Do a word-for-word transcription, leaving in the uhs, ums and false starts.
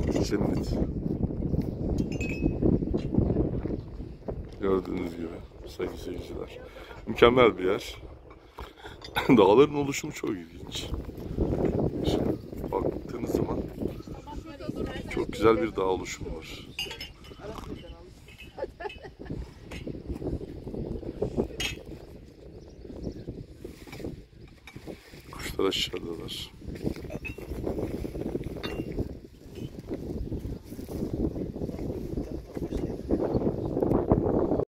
Cennet. Gördüğünüz gibi sayın seyirciler. Mükemmel bir yer. Dağların oluşumu çok ilginç. Baktığınız zaman çok güzel bir dağ oluşumu var. Kuşlar aşağıdalar.